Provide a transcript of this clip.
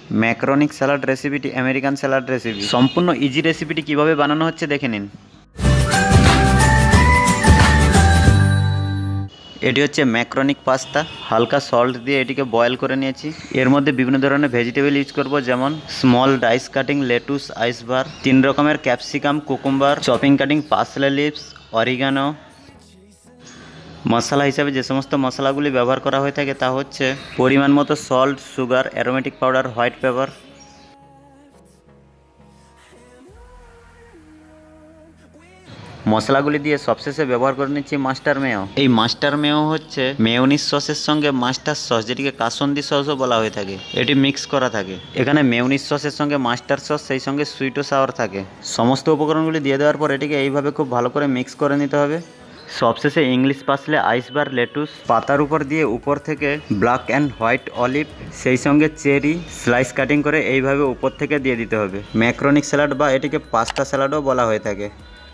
ম্যাকারনিক salad রেসিপিটি American salad recipe. সম্পূর্ণ easy রেসিপিটি কিভাবে বানানো হচ্ছে দেখে নিন। এটি হচ্ছে ম্যাকারনিক পাস্তা। হালকা সল্ট দিয়ে এটিকে বয়েল করে নিয়েছি। এর মধ্যে বিভিন্ন ধরনের ভেজিটেবল ইউজ করব, যেমন small dice cutting lettuce, iceberg, 3 রকমের capsicum, cucumber, chopping cutting, parsley leaves, oregano. মশলা হিসাবে যে সমস্ত মশলাগুলি ব্যবহার করা হয়ে থাকে তা হচ্ছে পরিমাণ মতো salt, sugar, aromatic powder, white pepper. মশলাগুলি দিয়ে সবশেষে ব্যবহার করে নিচ্ছি মাস্টার মেয়ো। এই মাস্টার মেয়ো হচ্ছে মেয়োনিজ সসের সঙ্গে মাস্টার সস, যেটিকে কাসন্দি সসও বলা হয়ে থাকে, এটি মিক্স করা থাকে। এখানে মেয়োনিজ সসের সঙ্গে মাস্টার সস, সেই সঙ্গে সুইট ও সাওয়ার থাকে। সমস্ত উপকরণগুলি দিয়ে দেওয়ার পর এটিকে এইভাবে খুব ভালো করে মিক্স করে নিতে হবে। সবশেষে ইংলিশ পার্সলে, আইসবার, লেটুস পাতার উপর দিয়ে উপর থেকে ব্ল্যাক অ্যান্ড হোয়াইট অলিভ, সেই সঙ্গে চেরি স্লাইস কাটিং করে এইভাবে উপর থেকে দিয়ে দিতে হবে। ম্যাকারনিক স্যালাড বা এটিকে পাস্তা স্যালাডও বলা হয়ে থাকে।